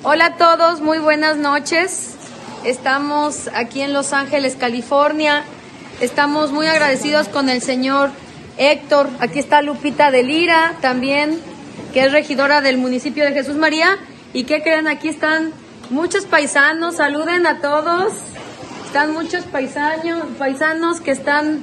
Hola a todos, muy buenas noches. Estamos aquí en Los Ángeles, California. Estamos muy agradecidos con el señor Héctor. Aquí está Lupita de Lira también, que es regidora del municipio de Jesús María. ¿Y qué creen? Aquí están muchos paisanos. Saluden a todos. Están muchos paisanos que están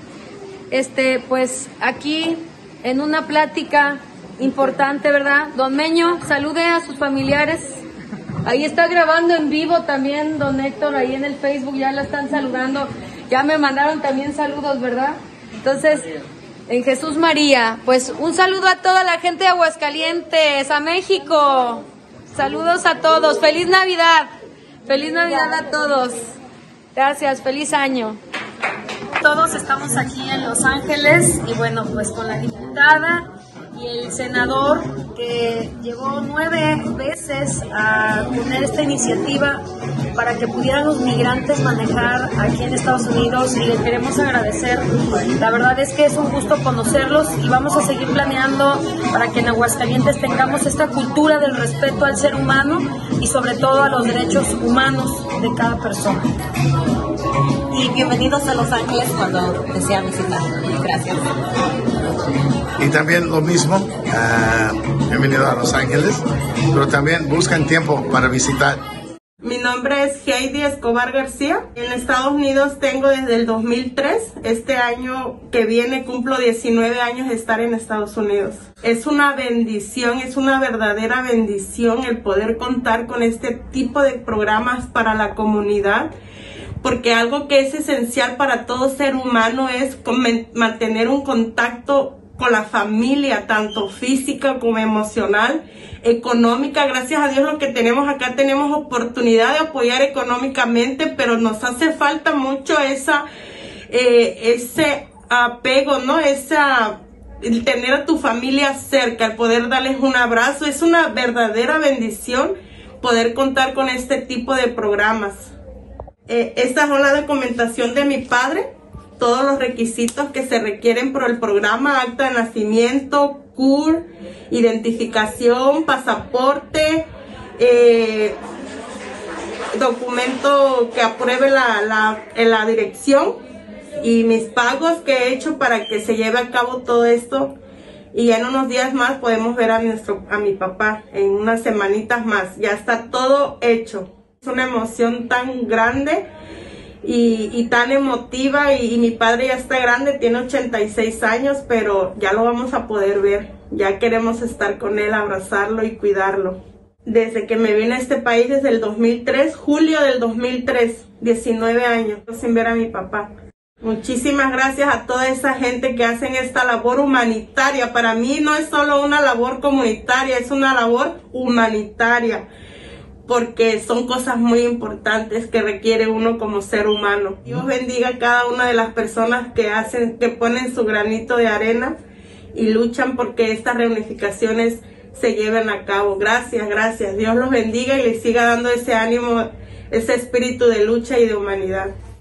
pues aquí en una plática importante, ¿verdad? Don Meño, salude a sus familiares. Ahí está grabando en vivo también don Héctor, ahí en el Facebook ya la están saludando. Ya me mandaron también saludos, ¿verdad? Entonces, en Jesús María, pues un saludo a toda la gente de Aguascalientes, a México. Saludos a todos. ¡Feliz Navidad! ¡Feliz Navidad a todos! Gracias, feliz año. Todos estamos aquí en Los Ángeles y bueno, pues con la diputada y el senador que llegó 9 veces a poner esta iniciativa para que pudieran los migrantes manejar aquí en Estados Unidos, y les queremos agradecer. La verdad es que es un gusto conocerlos y vamos a seguir planeando para que en Aguascalientes tengamos esta cultura del respeto al ser humano y sobre todo a los derechos humanos de cada persona. Y bienvenidos a Los Ángeles cuando desean visitar. Gracias. Y también lo mismo, bienvenido a Los Ángeles, pero también buscan tiempo para visitar. Mi nombre es Heidi Escobar García. En Estados Unidos tengo desde el 2003. Este año que viene cumplo 19 años de estar en Estados Unidos. Es una bendición, es una verdadera bendición el poder contar con este tipo de programas para la comunidad, porque algo que es esencial para todo ser humano es mantener un contacto con la familia, tanto física como emocional, económica. Gracias a Dios lo que tenemos acá, tenemos oportunidad de apoyar económicamente, pero nos hace falta mucho ese apego, ¿no? El tener a tu familia cerca, el poder darles un abrazo. Es una verdadera bendición poder contar con este tipo de programas. Esta es la documentación de mi padre, todos los requisitos que se requieren por el programa: acta de nacimiento, CUR, identificación, pasaporte, documento que apruebe la dirección, y mis pagos que he hecho para que se lleve a cabo todo esto. Y en unos días más podemos ver a mi papá, en unas semanitas más. Ya está todo hecho. Es una emoción tan grande y tan emotiva, y mi padre ya está grande, tiene 86 años, pero ya lo vamos a poder ver. Ya queremos estar con él, abrazarlo y cuidarlo. Desde que me vine a este país, desde el 2003, julio del 2003, 19 años sin ver a mi papá. Muchísimas gracias a toda esa gente que hacen esta labor humanitaria. Para mí no es solo una labor comunitaria, es una labor humanitaria, porque son cosas muy importantes que requiere uno como ser humano. Dios bendiga a cada una de las personas que ponen su granito de arena y luchan porque estas reunificaciones se lleven a cabo. Gracias, gracias. Dios los bendiga y les siga dando ese ánimo, ese espíritu de lucha y de humanidad.